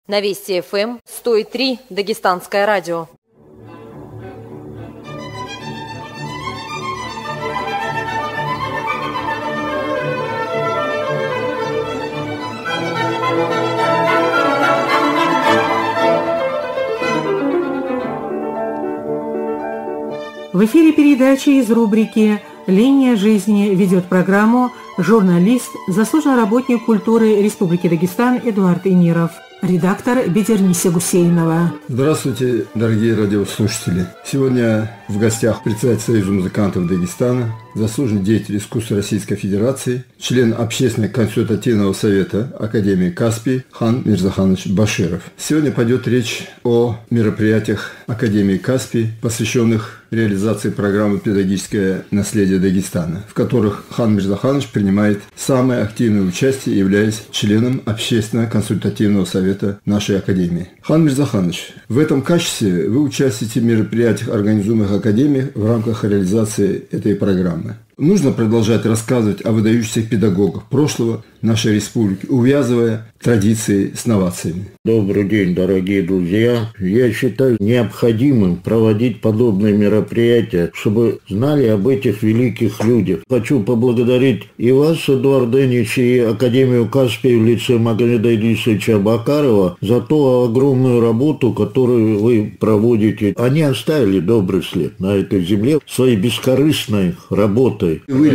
На Вести ФМ 103 Дагестанское радио. В эфире передача из рубрики «Линия жизни» ведет программу журналист, заслуженный работник культуры Республики Дагестан Эдуард Эмиров, редактор Бедерниса Гусейнова. Здравствуйте, дорогие радиослушатели. Сегодня в гостях председатель Союза музыкантов Дагестана, заслуженный деятель искусства Российской Федерации, член Общественно-консультативного совета Академии Каспий Хан Мирзаханович Баширов. Сегодня пойдет речь о мероприятиях Академии Каспий, посвященных реализации программы «Педагогическое наследие Дагестана», в которых Хан Мирзаханович принимает самое активное участие, являясь членом Общественно-консультативного совета нашей Академии. Хан Мирзаханович, в этом качестве вы участвуете в мероприятиях, организуемых Академией в рамках реализации этой программы. Нужно продолжать рассказывать о выдающихся педагогах прошлого нашей республики, увязывая традиции с новациями. Добрый день, дорогие друзья. Я считаю необходимым проводить подобные мероприятия, чтобы знали об этих великих людях. Хочу поблагодарить и вас, Эдуард Ильич, и Академию Каспий в лице Магомеда Идрисовича Бакарова за ту огромную работу, которую вы проводите. Они оставили добрый след на этой земле своей бескорыстной работой. Вы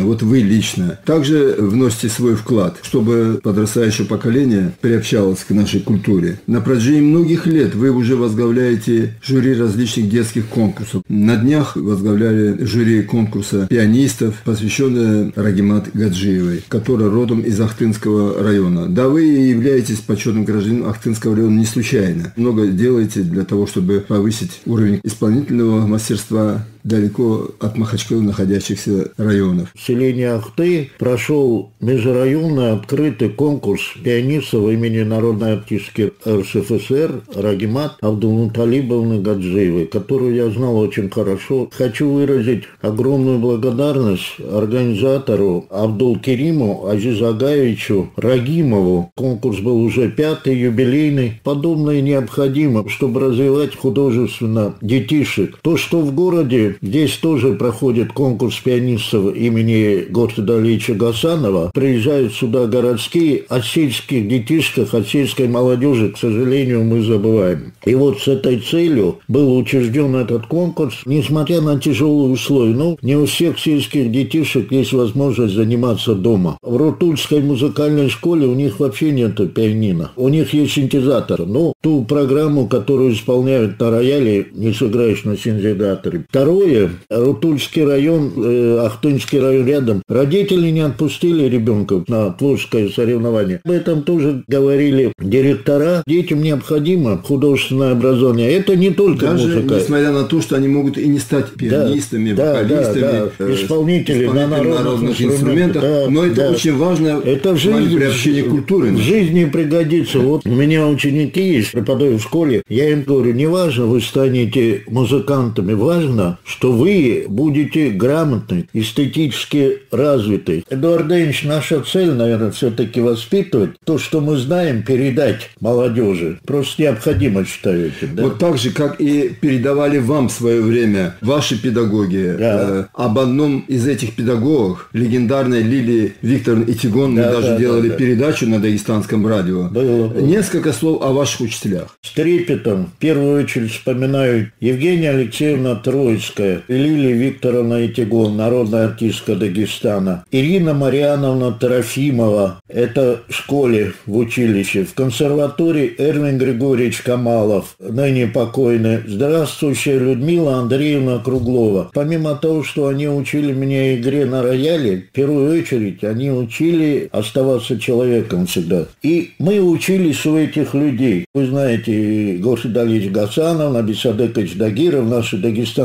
лично также вносите свой вклад, чтобы подрастающее поколение приобщалось к нашей культуре. На протяжении многих лет вы уже возглавляете жюри различных детских конкурсов. На днях возглавляли жюри конкурса пианистов, посвященное Рагимат Гаджиевой, которая родом из Ахтынского района. Да, вы являетесь почетным гражданином Ахтынского района не случайно. Много делаете для того, чтобы повысить уровень исполнительного мастерства далеко от Махачкалы находящихся районов. В селении Ахты прошел межрайонный открытый конкурс пианистов имени народной артистки РСФСР Рагимат Абдулмуталибовны Гаджиевой, которую я знал очень хорошо. Хочу выразить огромную благодарность организатору Абдулкериму Азизагаевичу Рагимову. Конкурс был уже 5-й, юбилейный. Подобное необходимо, чтобы развивать художественно детишек. То, что в городе здесь тоже проходит конкурс пианистов имени Горсида Алиевича Гасанова. Приезжают сюда городские, о сельских детишках, о сельской молодежи, к сожалению, мы забываем. И вот с этой целью был учрежден этот конкурс, несмотря на тяжелые условия. Ну, не у всех сельских детишек есть возможность заниматься дома. В Рутульской музыкальной школе у них вообще нет пианино. У них есть синтезатор. Но ту программу, которую исполняют на рояле, не сыграешь на синтезаторе. Второе, Рутульский район, Ахтынский район рядом. Родители не отпустили ребенка на творческое соревнование. Об этом тоже говорили директора. Детям необходимо художественное образование. Это не только даже музыка. Несмотря на то, что они могут и не стать пианистами, вокалистами, исполнителями на народных инструментах. Но это очень важно это в жизни, приобщение культуры. В жизни пригодится. Вот у меня ученики есть, преподаю в школе. Я им говорю, не важно, вы станете музыкантами, важно, что вы будете грамотны, эстетически развиты. Эдуард Ильич, наша цель, наверное, все-таки воспитывать то, что мы знаем, передать молодежи. Просто необходимо, считаю этим. Да? Вот так же, как и передавали вам в свое время ваши педагоги. Да. Об одном из этих педагогов, легендарной Лилии Викторовны Итигон, мы даже делали передачу на Дагестанском радио. Было. Несколько слов о ваших учителях. С трепетом в первую очередь вспоминаю Евгения Алексеевна Троицкая, Лилия Викторовна Итигон, народная артистка Дагестана, Ирина Мариановна Трофимова, это в школе, в училище, в консерватории Эрвин Григорьевич Камалов, ныне покойный, здравствующая Людмила Андреевна Круглова. Помимо того, что они учили меня игре на рояле, в первую очередь они учили оставаться человеком всегда. И мы учились у этих людей. Вы знаете, Горсид Алиевич Гасанов, Набисадекович Дагиров, наши дагестанские коллеги,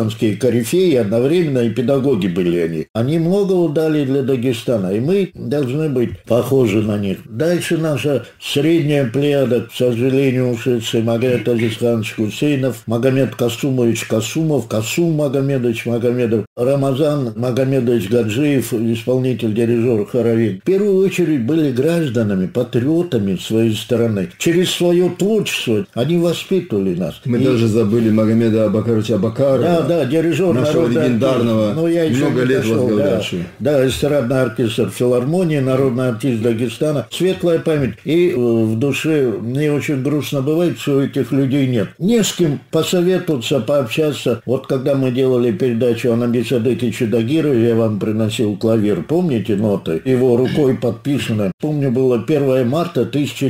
корифеи одновременно и педагоги были они. Они многого дали для Дагестана, и мы должны быть похожи на них. Дальше наша средняя плеяда, к сожалению, ушедший Магомед Азизханович Хусейнов, Магомед Касумович Касумов, Касум Магомедович Магомедов, Рамазан Магомедович Гаджиев, исполнитель, дирижер хоровик. В первую очередь были гражданами, патриотами своей страны. Через свое творчество они воспитывали нас. Мы даже забыли Магомеда Абакаровича Абакарова. Да, дирижер нашего легендарного, много лет возглавлявшего. Да, эстрадный оркестр филармонии, народный артист Дагестана. Светлая память. И в душе мне очень грустно бывает, что этих людей нет. Не с кем посоветоваться, пообщаться. Вот когда мы делали передачу о Набисадыке Чудагирове, я вам приносил клавир. Помните ноты? Его рукой подписано. Помню, было 1 марта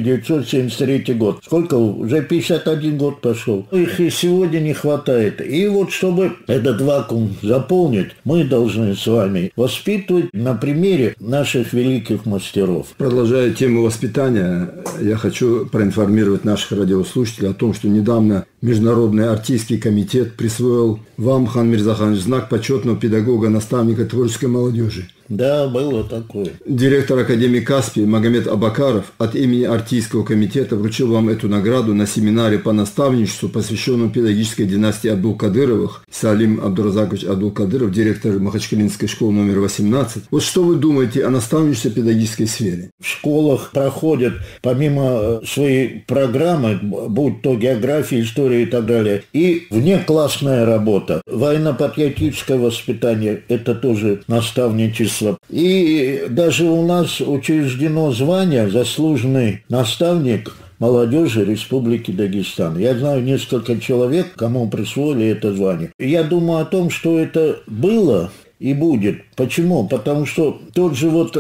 1973 год. Сколько? Уже 51 год пошел. Их и сегодня не хватает. И вот чтобы этот вакуум заполнить, мы должны с вами воспитывать на примере наших великих мастеров. Продолжая тему воспитания, я хочу проинформировать наших радиослушателей о том, что недавно Международный артистский комитет присвоил вам, Хан Мирзаханович, знак почетного педагога, наставника творческой молодежи. Да, было такое. Директор Академии Каспий Магомед Абакаров от имени артистского комитета вручил вам эту награду на семинаре по наставничеству, посвященном педагогической династии Абдул-Кадыровых. Салим Абдуразакович Абдул-Кадыров, директор Махачкалинской школы номер 18. Вот что вы думаете о наставничестве в педагогической сфере? В школах проходят, помимо своей программы, будь то география, история и так далее, и внеклассная работа. Военно-патриотическое воспитание – это тоже наставничество. И даже у нас учреждено звание «Заслуженный наставник молодежи Республики Дагестан». Я знаю несколько человек, кому присвоили это звание. Я думаю о том, что это было и будет. Почему? Потому что тот же вот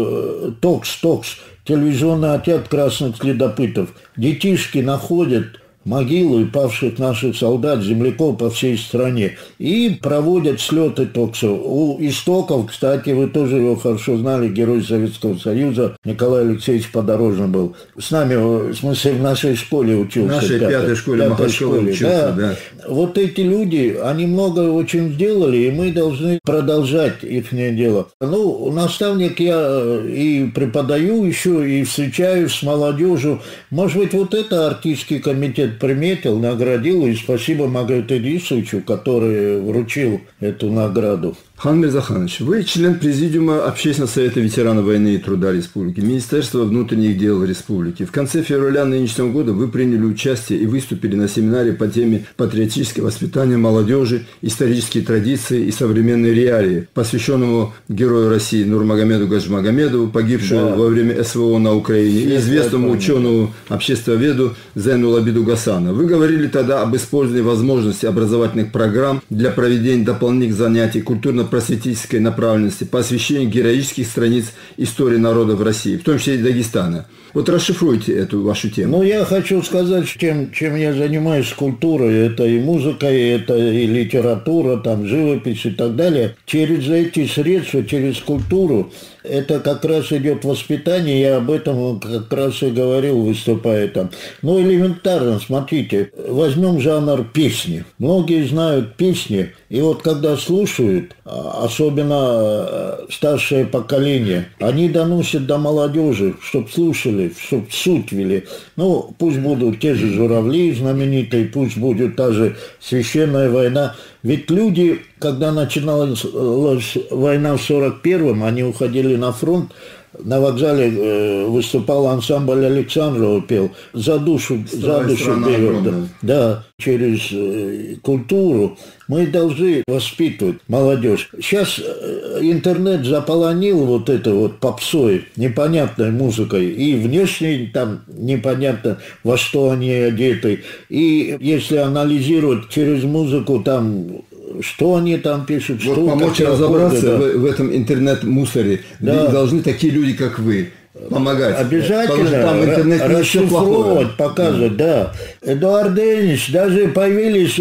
ТОКС, телевизионный отряд красных следопытов, детишки находят могилы павших наших солдат, земляков по всей стране. И проводят слеты ТОКСа. У истоков, кстати, вы тоже его хорошо знали, герой Советского Союза Николай Алексеевич Подорожный был. С нами, в смысле, в нашей школе учился. В нашей пятой школе Махачкала учился, да. Вот эти люди, они много очень сделали, и мы должны продолжать их дело. Ну, наставник я и преподаю еще, и встречаюсь с молодежью. Может быть, вот это артистский комитет приметил, наградил, и спасибо Магомеду Идрисовичу, который вручил эту награду. Хан Мирзаханович, вы член Президиума Общественного совета ветеранов войны и труда Республики, Министерства внутренних дел Республики. В конце февраля нынешнего года вы приняли участие и выступили на семинаре по теме «Патриотическое воспитание молодежи, исторические традиции и современные реалии», посвященному герою России Нурмагомеду Гаджимагомедову, погибшему во время СВО на Украине, и известному ученому обществоведу Зайнулу Абиду Гасану. Вы говорили тогда об использовании возможностей образовательных программ для проведения дополнительных занятий культурно-просветительской направленности по освещению героических страниц истории народов России, в том числе и Дагестана. Вот расшифруйте эту вашу тему. Ну, я хочу сказать, чем я занимаюсь культурой. Это и музыка, и это и литература, там, живопись и так далее. Через эти средства, через культуру, это как раз идет воспитание. Я об этом как раз и говорил, выступая там. Ну, элементарно, смотрите, возьмем жанр песни. Многие знают песни, и вот когда слушают, особенно старшее поколение, они доносят до молодежи, чтобы слушали, чтобы суть вели. Ну, пусть будут те же «Журавли» знаменитые, пусть будет та же «Священная война». Ведь люди, когда начиналась война в 41-м, они уходили на фронт, на вокзале выступал ансамбль Александрова, пел «За душу берет». Да, через культуру мы должны воспитывать молодежь. Сейчас интернет заполонил вот это вот попсой, непонятной музыкой, и внешне там непонятно, во что они одеты. И если анализировать через музыку, там что они там пишут, вот что... помочь разобраться в этом интернет-мусоре должны такие люди, как вы. помогать. Обязательно там в интернете расшифровывать, показывать, да. Эдуард Ильич, даже появились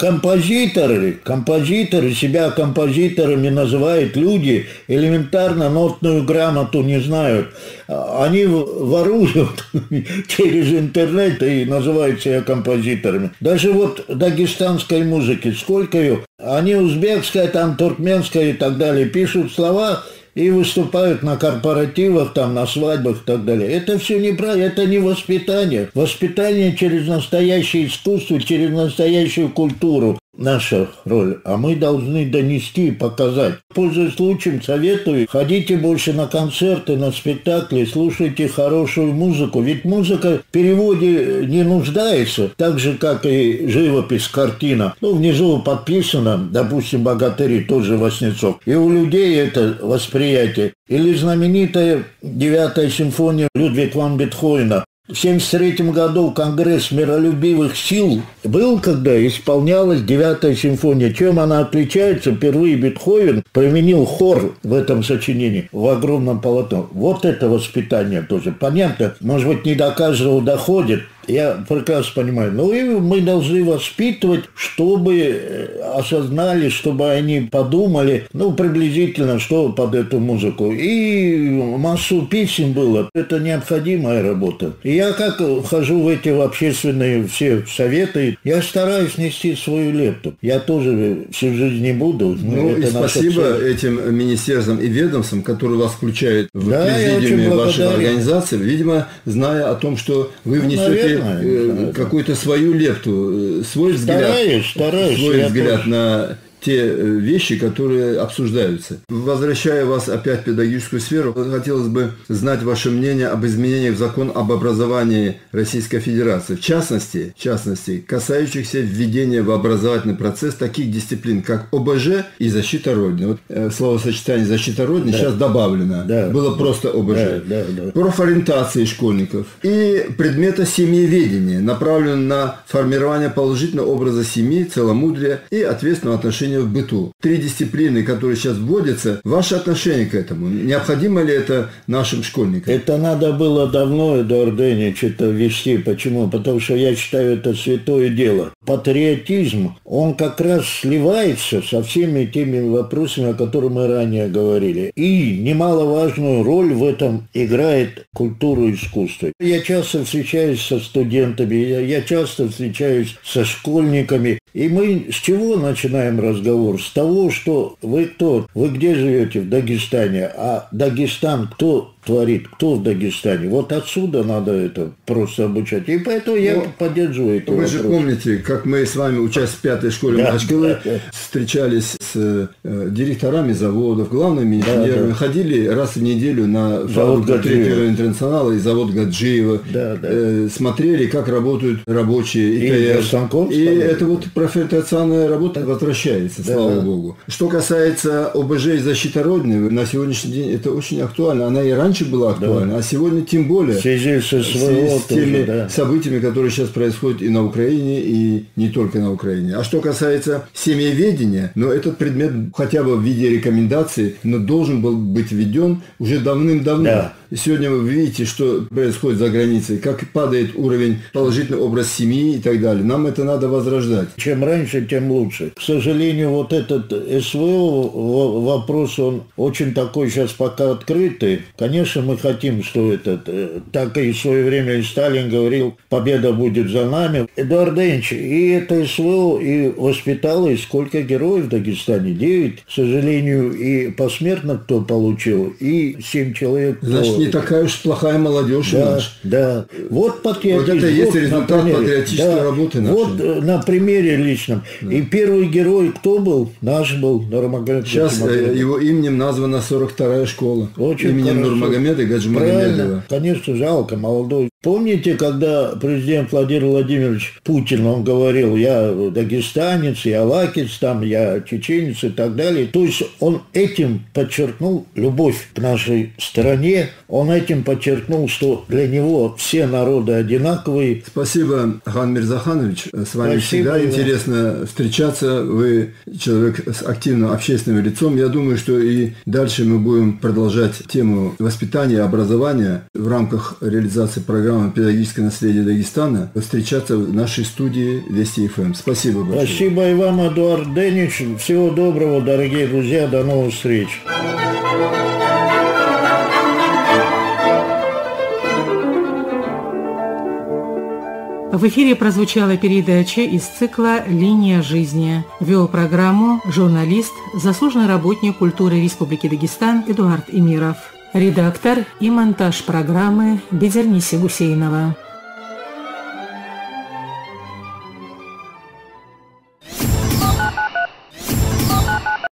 композиторы, себя композиторами называют люди, элементарно нотную грамоту не знают. Они воруют через интернет и называют себя композиторами. Даже вот дагестанской музыки, сколько ее, они узбекская, там туркменская и так далее, пишут слова и выступают на корпоративах, там, на свадьбах и так далее. Это все неправильно, это не воспитание. Воспитание через настоящее искусство, через настоящую культуру. Наша роль. А мы должны донести и показать. Пользуясь случаем, советую, ходите больше на концерты, на спектакли, слушайте хорошую музыку. Ведь музыка в переводе не нуждается, так же, как и живопись, картина. Внизу подписано, допустим, «Богатыри», тоже Васнецов. И у людей это восприятие. Или знаменитая 9-я симфония Людвига ван Бетховена. В 1973 году Конгресс миролюбивых сил был, когда исполнялась 9-я симфония. Чем она отличается? Впервые Бетховен применил хор в этом сочинении в огромном полотне. Вот это воспитание тоже. Понятно, может быть, не до каждого доходит. Я прекрасно понимаю. Но и мы должны воспитывать, чтобы осознали, чтобы они подумали, приблизительно, что под эту музыку. И массу песен было. Это необходимая работа. И я как хожу в эти общественные все советы, я стараюсь нести свою лепту. Я тоже всю жизнь не буду. И спасибо этим министерствам и ведомствам, которые вас включают в президиуме вашей организации, видимо, зная о том, что вы внесете какую-то свою лепту, свой взгляд, стараюсь, свой взгляд на те вещи, которые обсуждаются. Возвращая вас опять в педагогическую сферу, хотелось бы знать ваше мнение об изменениях в закон об образовании Российской Федерации, в частности, касающихся введения в образовательный процесс таких дисциплин, как ОБЖ и защита Родины. Вот словосочетание «защита Родины» сейчас добавлено. Было просто ОБЖ. Профориентации школьников и предмета семьеведения, направленного на формирование положительного образа семьи, целомудрия и ответственного отношения в быту. 3 дисциплины, которые сейчас вводятся. Ваше отношение к этому? Необходимо ли это нашим школьникам? Это надо было давно, Эдуард Ильич, это ввести. Почему? Потому что я считаю, это святое дело. Патриотизм, он как раз сливается со всеми теми вопросами, о которых мы ранее говорили. И немаловажную роль в этом играет культура и искусство. Я часто встречаюсь со студентами, я часто встречаюсь со школьниками. И мы с чего начинаем разговор? С того, что вы кто? Вы где живете? В Дагестане. А Дагестан кто творит? Кто в Дагестане? Вот отсюда надо это просто обучать. И поэтому я поддерживаю это. Вы же помните, как мы с вами, учась в 5-й школе Махачкалы, встречались с директорами заводов, главными инженерами, ходили раз в неделю на фабрику 3-го интернационала и завод Гаджиева, смотрели, как работают рабочие ИТР. И это вот профориентационная работа возвращается, слава богу. Что касается ОБЖ и защиты Родины, на сегодняшний день это очень актуально. Она и раньше была актуальна, а сегодня тем более. В связи с теми событиями, которые сейчас происходят и на Украине, и не только на Украине. А что касается семьеведения, этот предмет хотя бы в виде рекомендаций, но должен был быть введен уже давным-давно. Сегодня вы видите, что происходит за границей, как падает уровень, положительный образ семьи и так далее. Нам это надо возрождать. Чем раньше, тем лучше. К сожалению, вот этот СВО вопрос, он очень такой сейчас пока открытый. Конечно, мы хотим, что так и в свое время и Сталин говорил, победа будет за нами. Эдуард Ильич, и это СВО и воспитало, и сколько героев в Дагестане? 9, к сожалению, и посмертно кто получил, и 7 человек. Значит, не такая уж плохая молодежь наша. Вот патриотизм. Вот это и есть результат патриотической работы нашей. Вот на примере личном. И первый герой кто был? Наш был, Нурмагомед. Сейчас его именем названа 42-я школа. Очень именем хорошо. Нурмагомеда Гаджимагомедова. Конечно, жалко, молодой. Помните, когда президент Владимир Владимирович Путин, он говорил, я дагестанец, я лакец, там, я чеченец и так далее. То есть он этим подчеркнул любовь к нашей стране, он этим подчеркнул, что для него все народы одинаковые. Спасибо, Хан Мирзаханович. С вами всегда интересно встречаться. Вы человек с активным общественным лицом. Я думаю, что и дальше мы будем продолжать тему воспитания и образования в рамках реализации программы «Педагогическое наследие Дагестана», встречаться в нашей студии Вести ФМ. Спасибо большое. Спасибо и вам, Эдуард Денич. Всего доброго, дорогие друзья. До новых встреч. В эфире прозвучала передача из цикла «Линия жизни». Вел программу журналист, заслуженный работник культуры Республики Дагестан Эдуард Эмиров. Редактор и монтаж программы Бедерниса Гусейнова.